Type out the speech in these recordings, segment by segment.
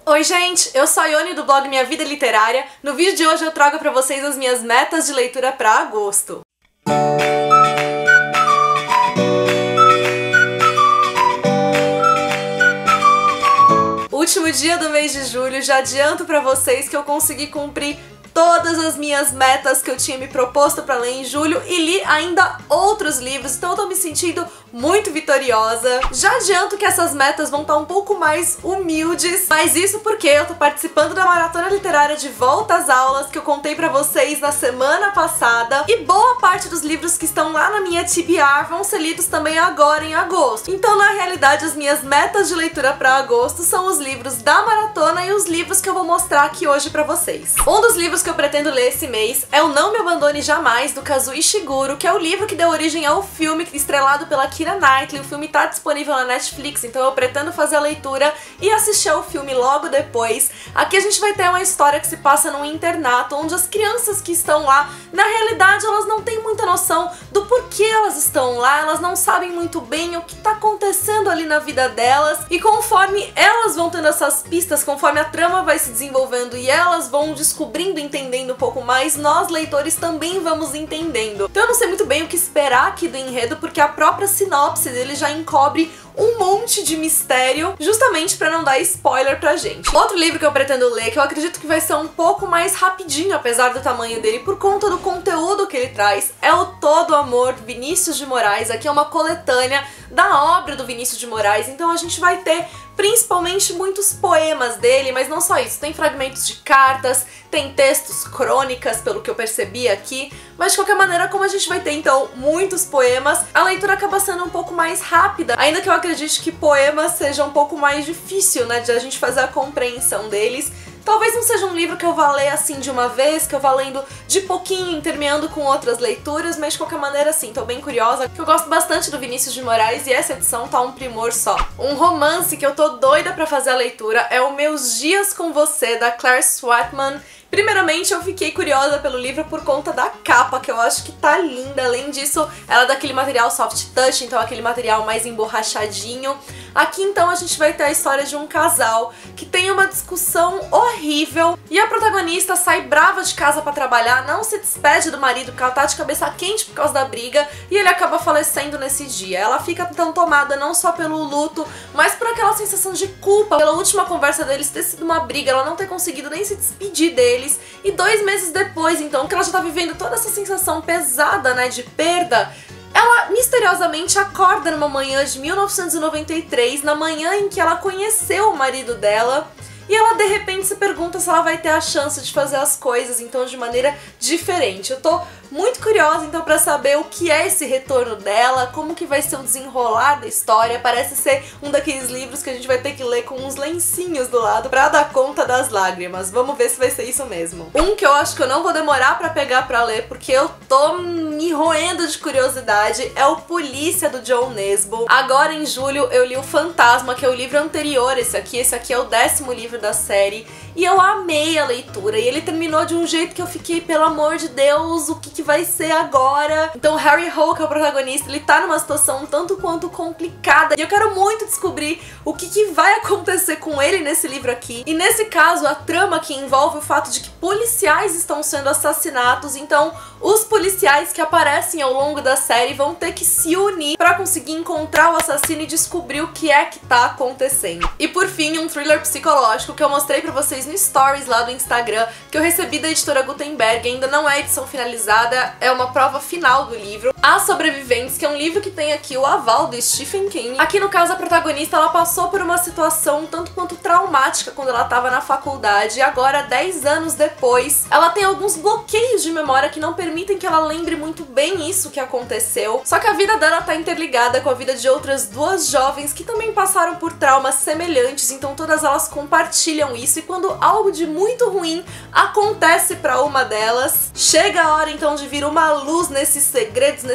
Oi gente, eu sou a Ione do blog Minha Vida Literária. No vídeo de hoje eu trago pra vocês as minhas metas de leitura pra agosto. Último dia do mês de julho, já adianto pra vocês que eu consegui cumprir todas as minhas metas que eu tinha me proposto pra ler em julho e li ainda outros livros, então eu tô me sentindo muito vitoriosa. Já adianto que essas metas vão estar um pouco mais humildes, mas isso porque eu tô participando da Maratona Literária de Volta às Aulas, que eu contei pra vocês na semana passada, e boa parte dos livros que estão lá na minha TBR vão ser lidos também agora em agosto. Então, na realidade, as minhas metas de leitura pra agosto são os livros da maratona e os livros que eu vou mostrar aqui hoje pra vocês. Um dos livros que eu pretendo ler esse mês é o Não Me Abandone Jamais, do Kazuo Ishiguro, que é o livro que deu origem ao filme estrelado pela Keira Knightley. O filme tá disponível na Netflix, então eu pretendo fazer a leitura e assistir ao filme logo depois. Aqui a gente vai ter uma história que se passa num internato, onde as crianças que estão lá, na realidade elas não têm muita noção do porquê elas estão lá, elas não sabem muito bem o que tá acontecendo ali na vida delas, e conforme elas vão tendo essas pistas, conforme a trama vai se desenvolvendo e elas vão descobrindo, entendendo um pouco mais, nós leitores também vamos entendendo. Então eu não sei muito bem o que esperar aqui do enredo, porque a própria sinopse dele já encobre um monte de mistério, justamente pra não dar spoiler pra gente. Outro livro que eu pretendo ler, que eu acredito que vai ser um pouco mais rapidinho, apesar do tamanho dele, por conta do conteúdo que ele traz, é o Todo Amor, do Vinícius de Moraes. Aqui é uma coletânea da obra do Vinícius de Moraes, então a gente vai ter principalmente muitos poemas dele, mas não só isso, tem fragmentos de cartas, tem textos, crônicas, pelo que eu percebi aqui, mas de qualquer maneira, como a gente vai ter então muitos poemas, a leitura acaba sendo um pouco mais rápida, ainda que eu acredite que poemas seja um pouco mais difícil, né, de a gente fazer a compreensão deles. Talvez não seja um livro que eu vá ler assim de uma vez, que eu vá lendo de pouquinho, intermeando com outras leituras, mas de qualquer maneira assim, tô bem curiosa, porque eu gosto bastante do Vinícius de Moraes e essa edição tá um primor só. Um romance que eu tô doida pra fazer a leitura é o Meus Dias com Você, da Claire Swartman. Primeiramente, eu fiquei curiosa pelo livro por conta da capa, que eu acho que tá linda. Além disso, ela é daquele material soft touch, então aquele material mais emborrachadinho. Aqui, então, a gente vai ter a história de um casal que tem uma discussão horrível e a protagonista sai brava de casa pra trabalhar, não se despede do marido porque ela tá de cabeça quente por causa da briga e ele acaba falecendo nesse dia. Ela fica então tomada não só pelo luto, mas por aquela sensação de culpa pela última conversa deles ter sido uma briga, ela não ter conseguido nem se despedir deles. E 2 meses depois, então, que ela já tá vivendo toda essa sensação pesada, né, de perda, ela misteriosamente acorda numa manhã de 1993, na manhã em que ela conheceu o marido dela, e ela de repente se pergunta se ela vai ter a chance de fazer as coisas então de maneira diferente. Eu tô muito curiosa então pra saber o que é esse retorno dela, como que vai ser o desenrolar da história. Parece ser um daqueles livros que a gente vai ter que ler com uns lencinhos do lado pra dar conta das lágrimas. Vamos ver se vai ser isso mesmo. Um que eu acho que eu não vou demorar pra pegar pra ler, porque eu tô me roendo de curiosidade, é o Polícia, do John Nesbo. Agora em julho eu li o Fantasma, que é o livro anterior, esse aqui é o 10º livro da série, e eu amei a leitura, e ele terminou de um jeito que eu fiquei, pelo amor de Deus, o que vai ser agora? Então o Harry Hole, que é o protagonista, ele tá numa situação um tanto quanto complicada, e eu quero muito descobrir o que vai acontecer com ele nesse livro aqui. E nesse caso, a trama que envolve o fato de que policiais estão sendo assassinados, então os policiais que aparecem ao longo da série vão ter que se unir pra conseguir encontrar o assassino e descobrir o que é que tá acontecendo. E por fim, um thriller psicológico que eu mostrei pra vocês no Stories lá do Instagram, que eu recebi da editora Gutenberg, ainda não é edição finalizada, é uma prova final do livro. As Sobreviventes, que é um livro que tem aqui o aval do Stephen King. Aqui no caso a protagonista, ela passou por uma situação um tanto quanto traumática quando ela tava na faculdade, e agora 10 anos depois, ela tem alguns bloqueios de memória que não permitem que ela lembre muito bem isso que aconteceu. Só que a vida dela tá interligada com a vida de outras 2 jovens que também passaram por traumas semelhantes, então todas elas compartilham isso, e quando algo de muito ruim acontece pra uma delas, chega a hora então de vir uma luz nesses segredos,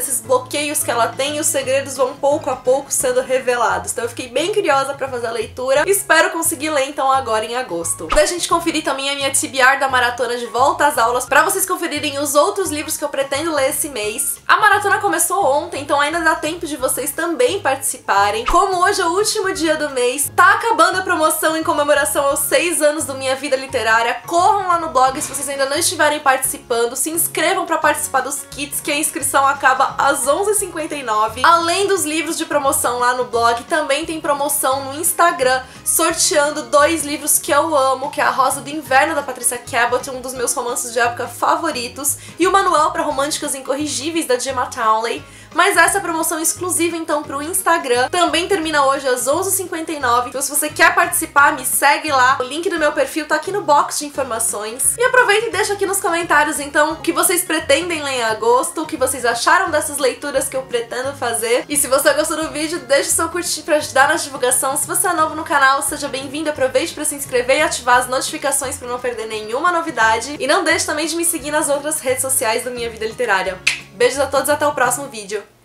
desses bloqueios que ela tem e os segredos vão pouco a pouco sendo revelados. Então eu fiquei bem curiosa pra fazer a leitura. Espero conseguir ler então agora em agosto. Da gente conferir também a minha TBR da maratona de volta às aulas, pra vocês conferirem os outros livros que eu pretendo ler esse mês. A maratona começou ontem, então ainda dá tempo de vocês também participarem. Como hoje é o último dia do mês, tá acabando a promoção em comemoração aos 6 anos do Minha Vida Literária. Corram lá no blog se vocês ainda não estiverem participando, se inscrevam pra participar dos kits, que a inscrição acaba às 11h59. Além dos livros de promoção lá no blog, também tem promoção no Instagram, sorteando 2 livros que eu amo, que é A Rosa do Inverno, da Patricia Cabot, um dos meus romances de época favoritos, e o Manual para Românticas Incorrigíveis, da Gemma Townley. Mas essa promoção exclusiva então pro Instagram também termina hoje às 11h59. Então se você quer participar, me segue lá. O link do meu perfil tá aqui no box de informações. E aproveita e deixa aqui nos comentários então o que vocês pretendem ler em agosto, o que vocês acharam dessas leituras que eu pretendo fazer. E se você gostou do vídeo, deixa o seu curtir pra ajudar na divulgação. Se você é novo no canal, seja bem-vindo. Aproveite pra se inscrever e ativar as notificações pra não perder nenhuma novidade. E não deixe também de me seguir nas outras redes sociais do Minha Vida Literária. Beijos a todos e até o próximo vídeo.